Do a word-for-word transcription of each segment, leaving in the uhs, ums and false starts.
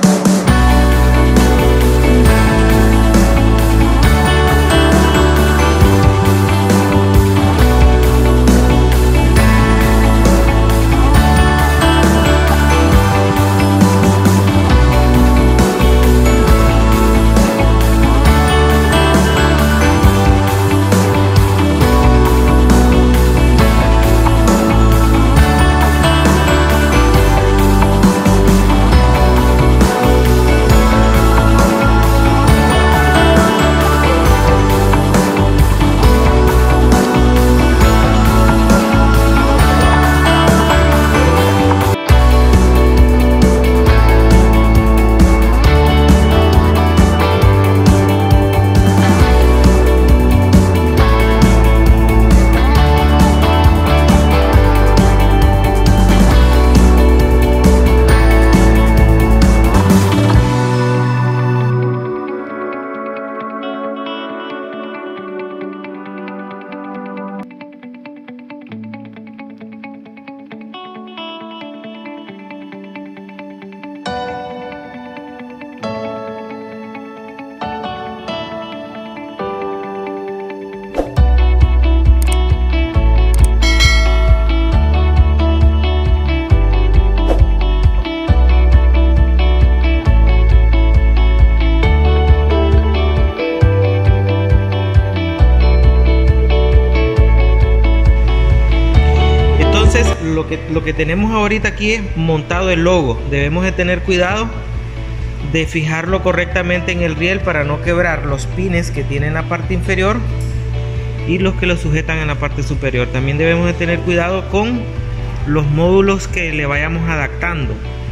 lo que, lo que tenemos ahorita aquí es montado el logo. Debemos de tener cuidado de fijarlo correctamente en el riel para no quebrar los pines que tienen la parte inferior y los que lo sujetan en la parte superior. También debemos de tener cuidado con los módulos que le vayamos adaptando.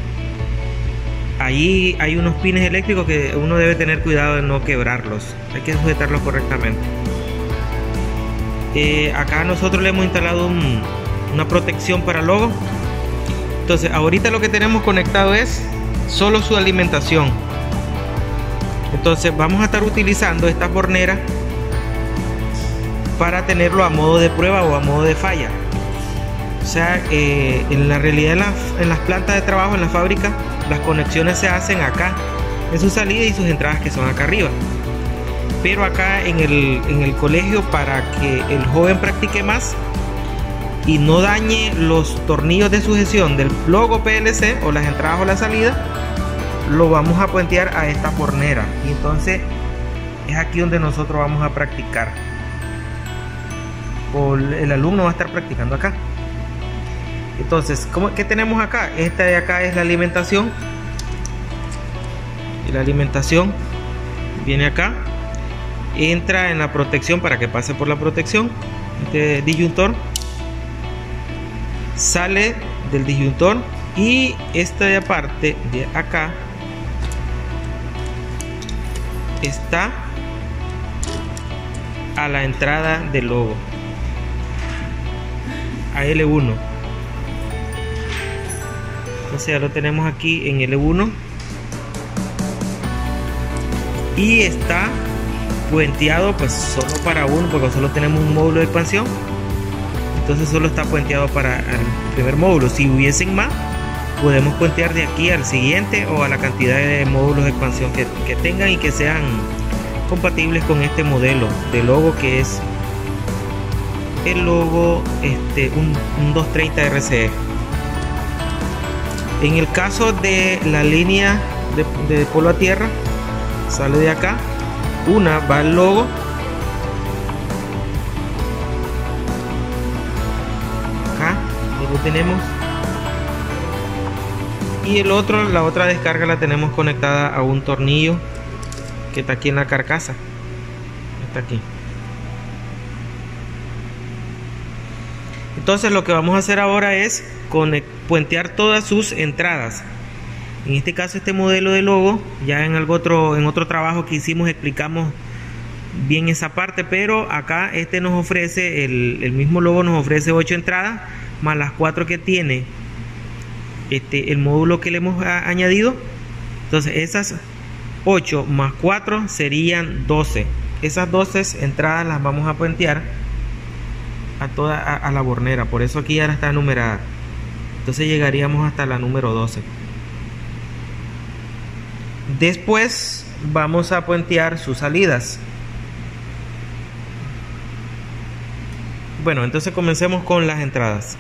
Allí hay unos pines eléctricos que uno debe tener cuidado de no quebrarlos. Hay que sujetarlos correctamente. Eh, acá nosotros le hemos instalado un, una protección para el logo. Entonces ahorita lo que tenemos conectado es solo su alimentación. Entonces vamos a estar utilizando esta bornera para tenerlo a modo de prueba o a modo de falla. O sea, eh, en la realidad en las, en las plantas de trabajo, en la fábrica, las conexiones se hacen acá en su salida y sus entradas, que son acá arriba. Pero acá en el, en el colegio, para que el joven practique más y no dañe los tornillos de sujeción del logo P L C o las entradas o la salida, lo vamos a puentear a esta bornera. Y entonces es aquí donde nosotros vamos a practicar, o el alumno va a estar practicando acá. Entonces, ¿cómo, ¿qué tenemos acá? Esta de acá es la alimentación. Y la alimentación viene acá, entra en la protección para que pase por la protección. Este disyuntor sale del disyuntor, y esta de aparte de acá está a la entrada del logo, a L uno. Entonces ya lo tenemos aquí en L uno y está puenteado pues solo para uno, porque solo tenemos un módulo de expansión. Entonces solo está puenteado para el primer módulo. Si hubiesen más, podemos puentear de aquí al siguiente o a la cantidad de módulos de expansión que, que tengan y que sean compatibles con este modelo de logo, que es el logo este, un, un doscientos treinta R C E. En el caso de la línea de, de polo a tierra, sale de acá, una va al logo, acá, ahí lo tenemos, y el otro, la otra descarga la tenemos conectada a un tornillo que está aquí en la carcasa, está aquí. Entonces lo que vamos a hacer ahora es puentear todas sus entradas. En este caso, este modelo de logo, ya en algo otro, en otro trabajo que hicimos explicamos bien esa parte, pero acá este nos ofrece, el, el mismo logo nos ofrece ocho entradas más las cuatro que tiene este, el módulo que le hemos a, añadido. Entonces esas ocho más cuatro serían doce. Esas doce entradas las vamos a puentear a toda a, a la bornera, por eso aquí ya está numerada. Entonces llegaríamos hasta la número doce. Después vamos a puentear sus salidas. Bueno, entonces comencemos con las entradas.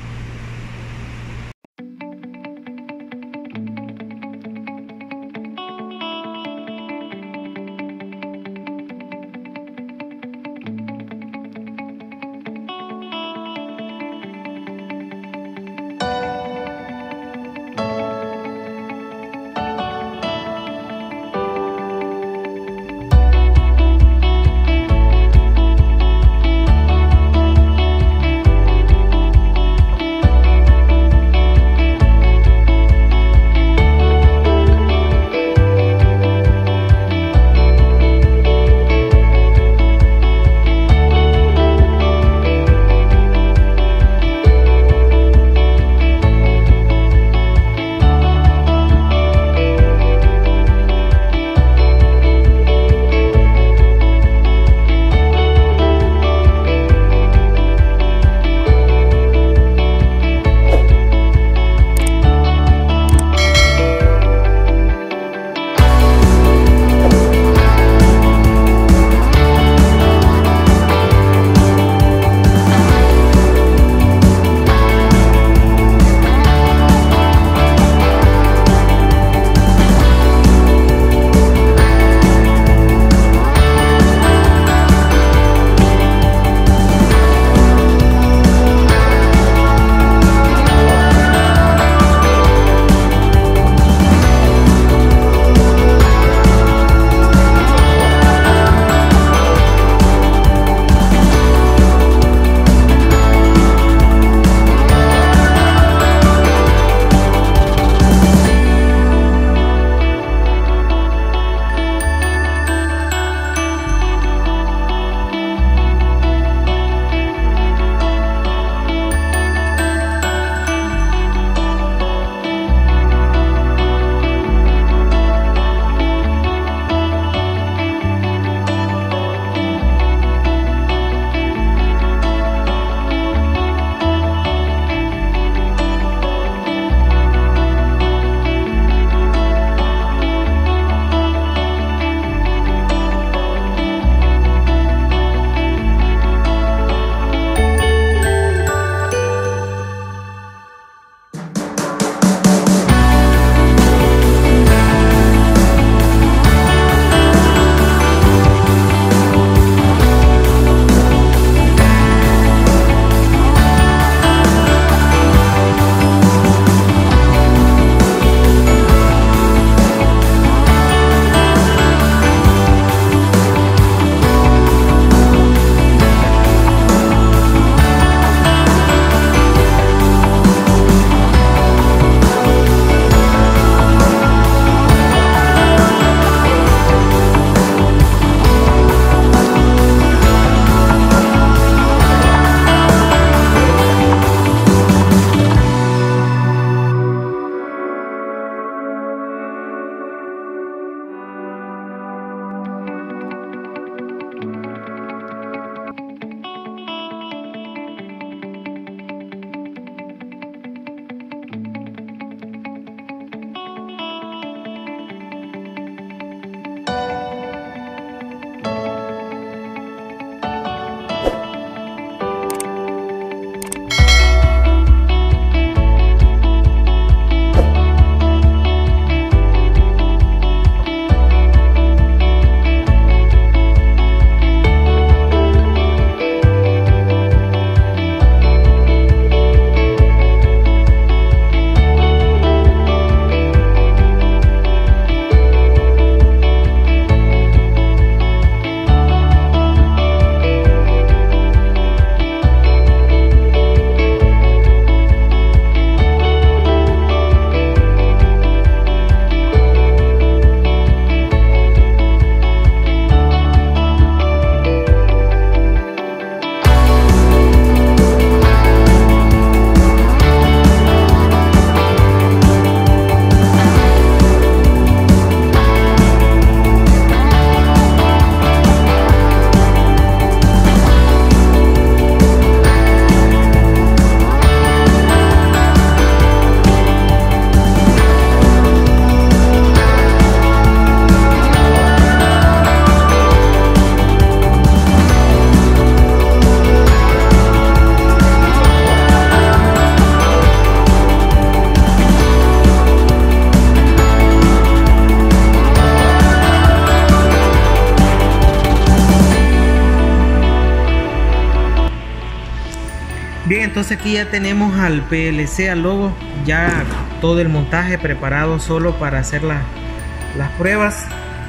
entonces aquí ya tenemos al P L C, al logo, ya todo el montaje preparado solo para hacer la, las pruebas.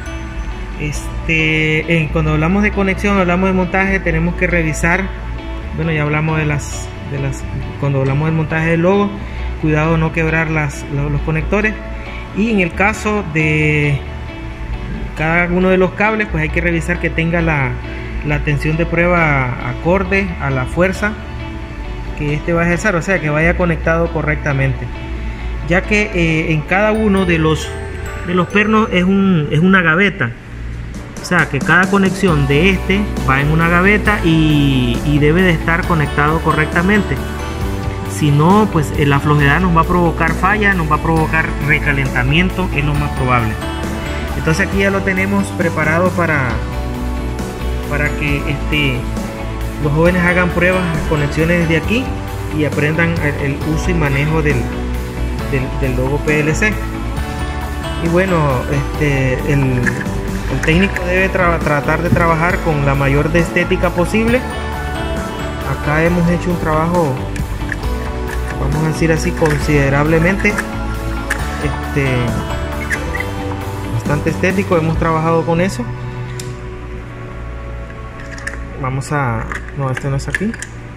Este, eh, cuando hablamos de conexión, hablamos de montaje, tenemos que revisar, bueno, ya hablamos de las, de las cuando hablamos del montaje del logo, cuidado no quebrar las, los, los conectores. Y en el caso de cada uno de los cables, pues hay que revisar que tenga la, la tensión de prueba acorde a la fuerza que este va a ejercer, o sea que vaya conectado correctamente, ya que eh, en cada uno de los de los pernos es, un, es una gaveta, o sea que cada conexión de este va en una gaveta y, y debe de estar conectado correctamente. Si no, pues la flojedad nos va a provocar falla, nos va a provocar recalentamiento, es lo más probable. Entonces aquí ya lo tenemos preparado para, para que este, los jóvenes hagan pruebas, conexiones desde aquí y aprendan el, el uso y manejo del, del, del logo P L C. Y bueno, este, el, el técnico debe tra tratar de trabajar con la mayor de estética posible. Acá hemos hecho un trabajo, vamos a decir así, considerablemente este, bastante estético. Hemos trabajado con eso. Vamos a... no, este no es aquí.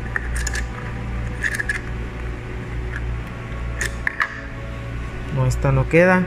No, esta no queda.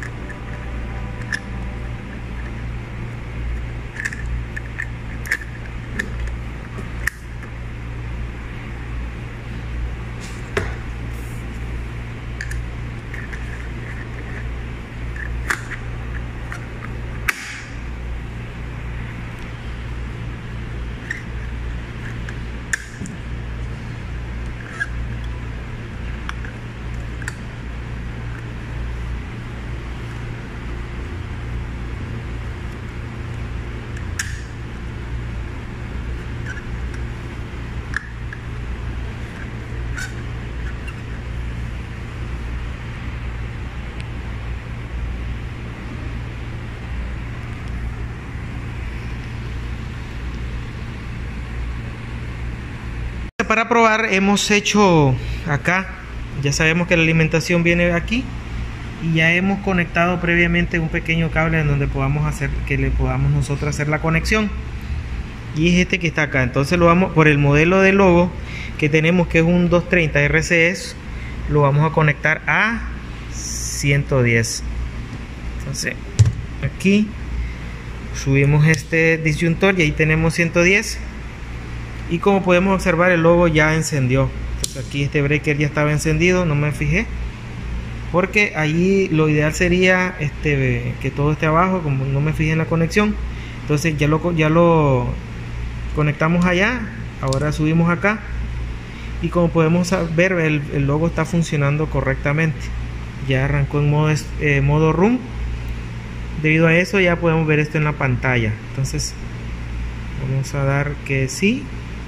Para probar hemos hecho acá, ya sabemos que la alimentación viene aquí y ya hemos conectado previamente un pequeño cable en donde podamos hacer que le podamos nosotros hacer la conexión, y es este que está acá. Entonces lo vamos por el modelo de logo que tenemos, que es un doscientos treinta R C S, lo vamos a conectar a ciento diez. Entonces aquí subimos este disyuntor y ahí tenemos ciento diez. Y como podemos observar, el logo ya encendió. Entonces aquí este breaker ya estaba encendido, no me fijé, porque allí lo ideal sería este, que todo esté abajo, como no me fijé en la conexión. Entonces ya lo, ya lo conectamos allá. Ahora subimos acá y como podemos ver, el, el logo está funcionando correctamente. Ya arrancó en modo, eh, modo room. Debido a eso ya podemos ver esto en la pantalla. Entonces vamos a dar que sí.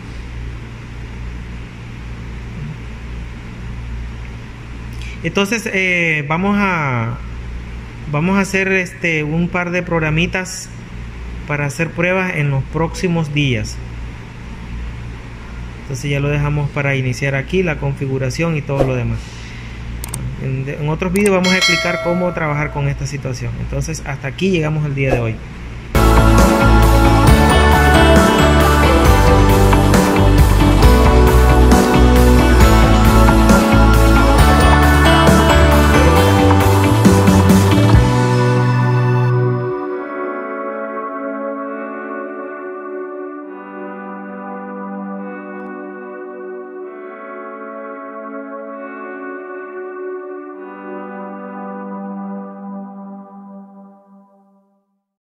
Entonces eh, vamos a vamos a hacer este un par de programitas para hacer pruebas en los próximos días. Entonces ya lo dejamos para iniciar aquí la configuración y todo lo demás. En, en otros vídeos vamos a explicar cómo trabajar con esta situación. Entonces hasta aquí llegamos el día de hoy.